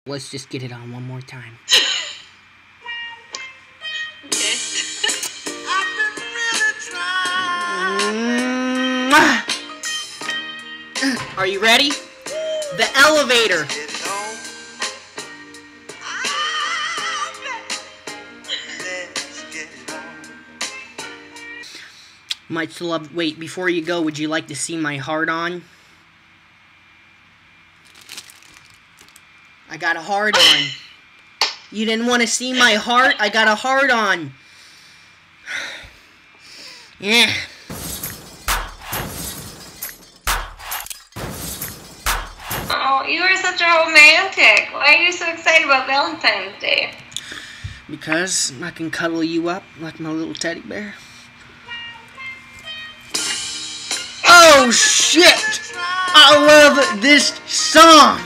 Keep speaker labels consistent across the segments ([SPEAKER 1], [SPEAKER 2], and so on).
[SPEAKER 1] Let's just get it on one more time.
[SPEAKER 2] Okay.
[SPEAKER 1] Are you ready? The elevator. Much love. Wait, before you go, would you like to see my heart on? I got a heart on. You didn't want to see my heart? I got a heart on. Yeah.
[SPEAKER 2] Oh, you are such a romantic. Why are you so excited about Valentine's Day?
[SPEAKER 1] Because I can cuddle you up like my little teddy bear. Oh shit! I love this song!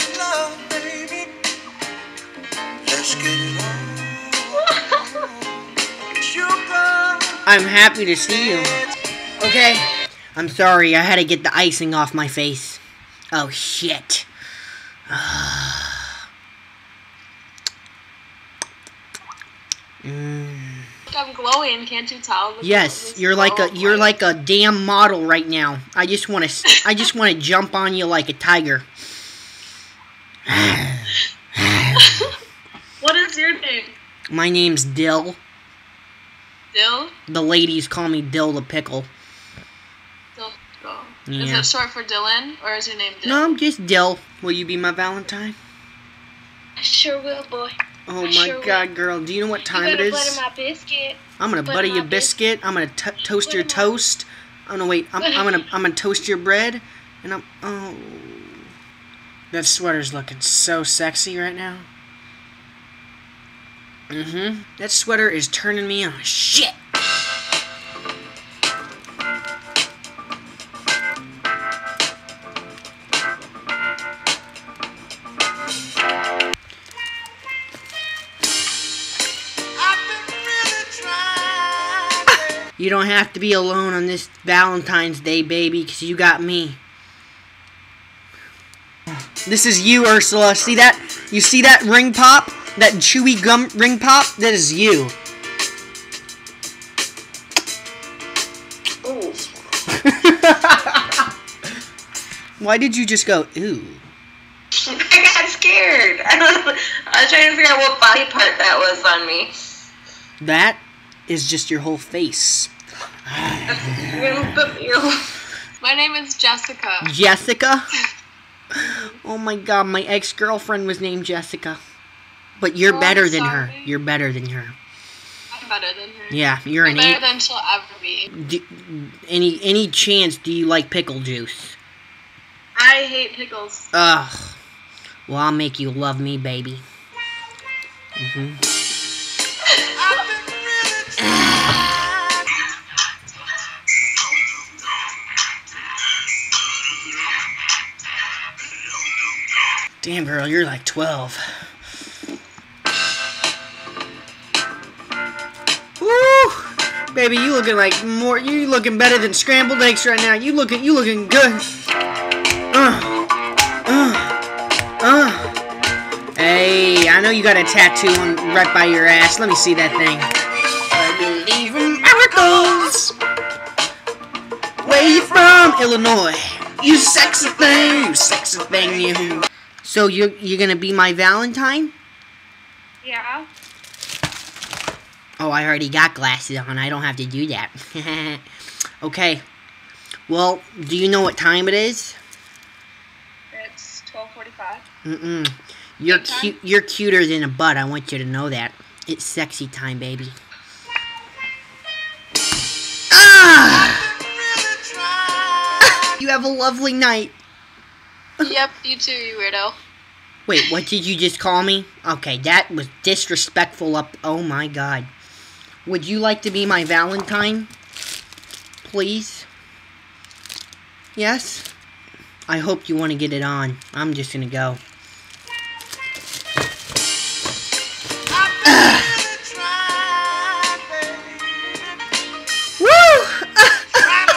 [SPEAKER 1] I'm happy to see you. Okay, I'm sorry, I had to get the icing off my face. Oh shit.
[SPEAKER 2] I'm glowing, can't you tell?
[SPEAKER 1] Yes, you're like a damn model right now. I just want to jump on you like a tiger.
[SPEAKER 2] What is your name?
[SPEAKER 1] My name's Dill.
[SPEAKER 2] Dill?
[SPEAKER 1] The ladies call me Dill the Pickle.
[SPEAKER 2] Dill.
[SPEAKER 1] Yeah.
[SPEAKER 2] Is it short for Dylan, or is your name Dill?
[SPEAKER 1] No, I'm just Dill. Will you be my Valentine?
[SPEAKER 2] I sure will, boy.
[SPEAKER 1] Oh my God, girl! Do you know what time it is?
[SPEAKER 2] Butter my biscuit.
[SPEAKER 1] I'm gonna butter your biscuit. I'm gonna toast your toast. Oh no, wait! I'm gonna toast your bread, and oh, that sweater's looking so sexy right now. That sweater is turning me on. Shit. You don't have to be alone on this Valentine's Day, baby, because you got me. This is you, Ursula. See that? You see that ring pop? That chewy gum ring pop? That is you.
[SPEAKER 2] Ooh.
[SPEAKER 1] Why did you just go, ooh?
[SPEAKER 2] I got scared. I was trying to figure out what body part that was on me.
[SPEAKER 1] That is just your whole face.
[SPEAKER 2] My name is Jessica.
[SPEAKER 1] Jessica? Oh my God, my ex-girlfriend was named Jessica. But you're better than her. You're better than her.
[SPEAKER 2] I'm better than her.
[SPEAKER 1] Yeah, you're an
[SPEAKER 2] better than she'll ever be.
[SPEAKER 1] Any chance do you like pickle juice?
[SPEAKER 2] I hate pickles.
[SPEAKER 1] Ugh. Well, I'll make you love me, baby. Damn, girl, you're like 12. Woo! Baby, you looking like more. You looking better than scrambled eggs right now. You looking good. Hey, I know you got a tattoo right by your ass. Let me see that thing. I believe in miracles. Where you from? Illinois. You sexy thing, you. So you're gonna be my Valentine?
[SPEAKER 2] Yeah.
[SPEAKER 1] Oh, I already got glasses on. I don't have to do that. Okay. Well, do you know what time it is?
[SPEAKER 2] It's 12:45.
[SPEAKER 1] You're cute. You're cuter than a butt. I want you to know that. It's sexy time, baby. Ah! You have a lovely night.
[SPEAKER 2] Yep, you too, you weirdo.
[SPEAKER 1] Wait, what did you just call me? Okay, that was disrespectful up. Oh my God. Would you like to be my Valentine? Please? Yes? I hope you want to get it on. I'm just gonna go.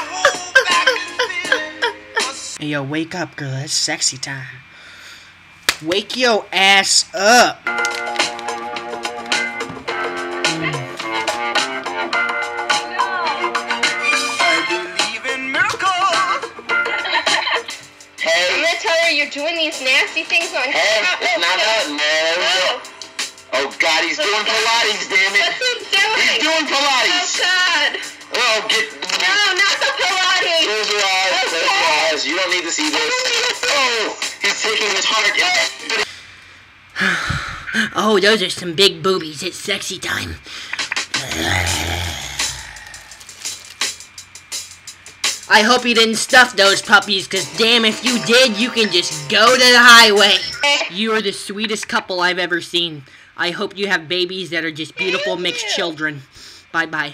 [SPEAKER 1] Hey, yo, wake up, girl. It's sexy time. Wake your ass up.
[SPEAKER 3] You're doing these nasty things on
[SPEAKER 4] camera. It's not that, no. Oh God, he's doing Pilates, damn it.
[SPEAKER 3] What's he doing?
[SPEAKER 4] He's doing Pilates.
[SPEAKER 3] Oh God.
[SPEAKER 4] Oh,
[SPEAKER 3] No, not the Pilates.
[SPEAKER 4] Close your eyes,
[SPEAKER 3] Okay.
[SPEAKER 4] close your eyes. You don't need to see this. Oh, he's taking his heart.
[SPEAKER 1] Oh, those are some big boobies. It's sexy time. I hope you didn't stuff those puppies, because damn if you did, you can just go to the highway. You are the sweetest couple I've ever seen. I hope you have babies that are just beautiful mixed children. Bye-bye.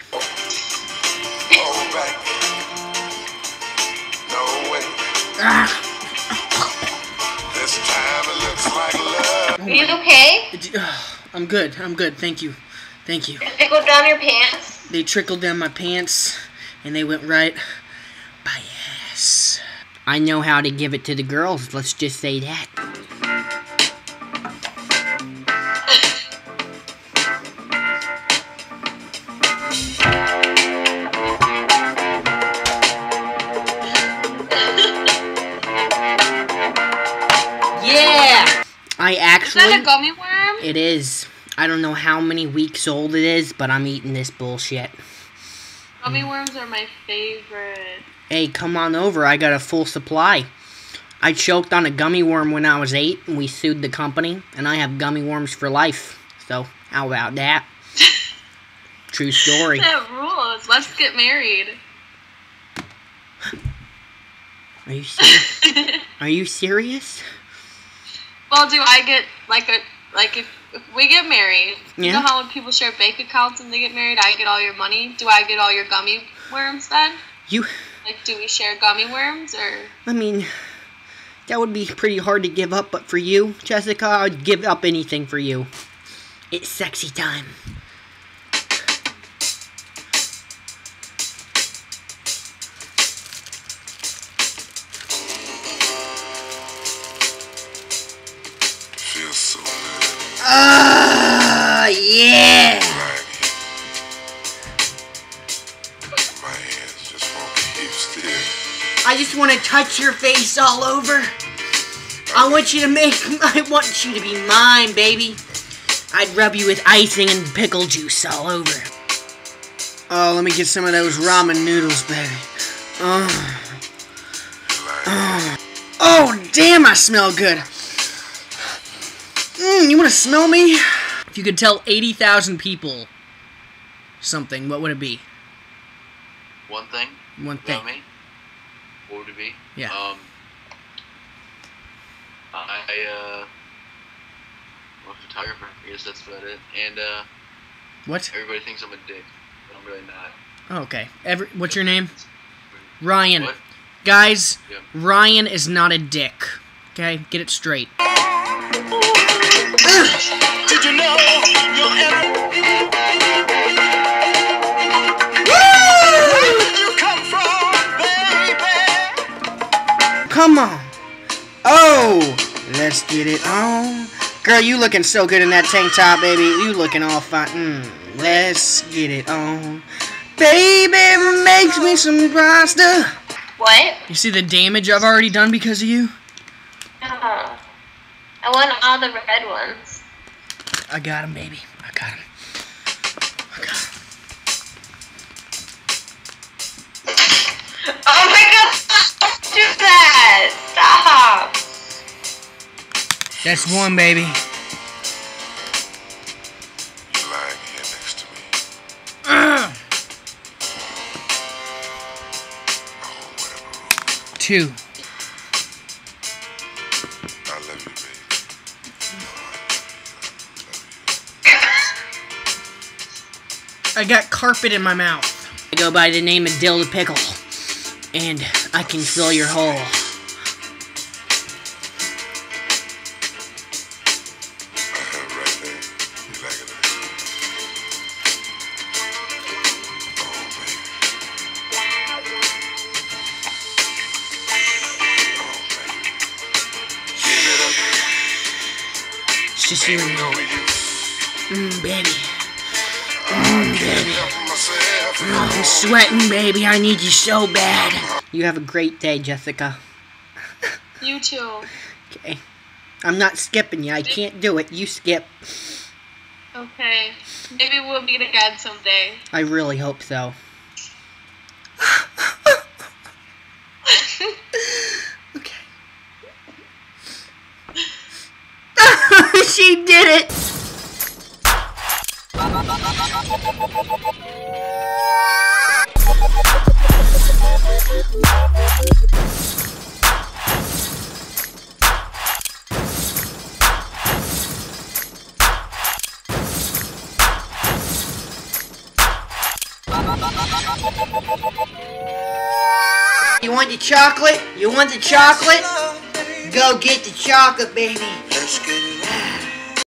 [SPEAKER 5] This time it looks like love.
[SPEAKER 2] Are you okay?
[SPEAKER 1] I'm good. I'm good. Thank you. Thank you.
[SPEAKER 2] Did it go down your pants?
[SPEAKER 1] They trickled down my pants, and they went right by ass. I know how to give it to the girls, let's just say that. Yeah! I actually...
[SPEAKER 2] Is that a gummy worm?
[SPEAKER 1] It is. I don't know how many weeks old it is, but I'm eating this bullshit.
[SPEAKER 2] Gummy worms are my favorite.
[SPEAKER 1] Hey, come on over. I got a full supply. I choked on a gummy worm when I was 8, and we sued the company, and I have gummy worms for life. So, how about that? True story.
[SPEAKER 2] That rules. Let's get married.
[SPEAKER 1] Are you serious? Are you serious?
[SPEAKER 2] Well, do I get if we get married? You
[SPEAKER 1] Yeah.
[SPEAKER 2] know how when people share bank accounts and they get married, I get all your money. Do I get all your gummy worms then?
[SPEAKER 1] You...
[SPEAKER 2] Like, do we share gummy worms or?
[SPEAKER 1] I mean, that would be pretty hard to give up, but for you, Jessica, I'd give up anything for you. It's sexy time.
[SPEAKER 5] Feels so good.
[SPEAKER 1] Ah, yeah!
[SPEAKER 5] My hands just won't keep still.
[SPEAKER 1] I just want to touch your face all over. I want you to be mine, baby. I'd rub you with icing and pickle juice all over. Oh, let me get some of those ramen noodles, baby. Oh, damn, I smell good. You want to smell me? If you could tell 80,000 people something, what would it be?
[SPEAKER 6] One thing?
[SPEAKER 1] One thing.
[SPEAKER 6] About me? What would it be?
[SPEAKER 1] Yeah.
[SPEAKER 6] I'm a photographer. I guess that's about it. And,
[SPEAKER 1] What?
[SPEAKER 6] everybody thinks I'm a dick, but I'm really not.
[SPEAKER 1] Oh, okay. What's your name? Ryan.
[SPEAKER 6] What?
[SPEAKER 1] Guys,
[SPEAKER 6] Yeah.
[SPEAKER 1] Ryan is not a dick. Okay? Get it straight.
[SPEAKER 4] Did you know you'll ever... Where did you come from, baby?
[SPEAKER 1] Come on. Oh, let's get it on. Girl, you looking so good in that tank top, baby. You looking all fine. Let's get it on. Baby, makes me some pasta.
[SPEAKER 2] What?
[SPEAKER 1] You see the damage I've already done because of you?
[SPEAKER 2] Oh. I want all the red ones.
[SPEAKER 1] I got him, baby. I got him.
[SPEAKER 2] Oh my god! Don't do that! Stop!
[SPEAKER 1] That's one, baby.
[SPEAKER 5] You're lying here next to me.
[SPEAKER 1] Ugh.
[SPEAKER 5] Oh, whatever rules.
[SPEAKER 1] 2.
[SPEAKER 5] I love you, baby.
[SPEAKER 1] I got carpet in my mouth. I go by the name of Dill the Pickle, and I can fill your hole.
[SPEAKER 5] Right there. You like it? Oh, baby. Oh, baby. Give it up.
[SPEAKER 1] just you and me. Baby. Baby. Oh, I'm sweating, baby. I need you so bad. You have a great day, Jessica.
[SPEAKER 2] You too.
[SPEAKER 1] Okay. I'm not skipping you. I can't do it. You skip.
[SPEAKER 2] Okay. Maybe we'll meet again someday.
[SPEAKER 1] I really hope so. Okay. She did it! You want the chocolate? You want the chocolate? Go get the chocolate, baby.
[SPEAKER 5] Let's get it